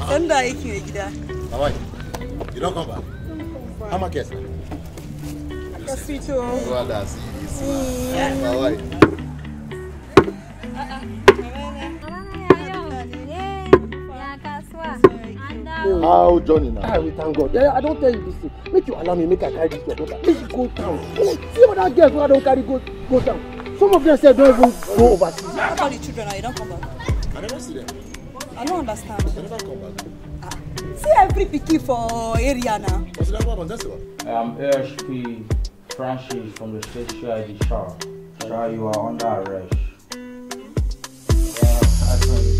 Sanda yake mai gida. Hawaii, you don't come back. How much is it? Kasito. Well, that's Hawaii. How Johnny now? We thank God. Yeah, I don't tell you this thing. Make you allow me, make I carry this your daughter. Make you go down. See what that girls who I don't carry go down. Some of them say don't even go overseas. How about the children now? You don't come back. I never see them. I don't understand. They never come back. See every picky for area now. What's that about? That's what. I am ASP Francis from the state Shuaibu. Sir, you are under arrest.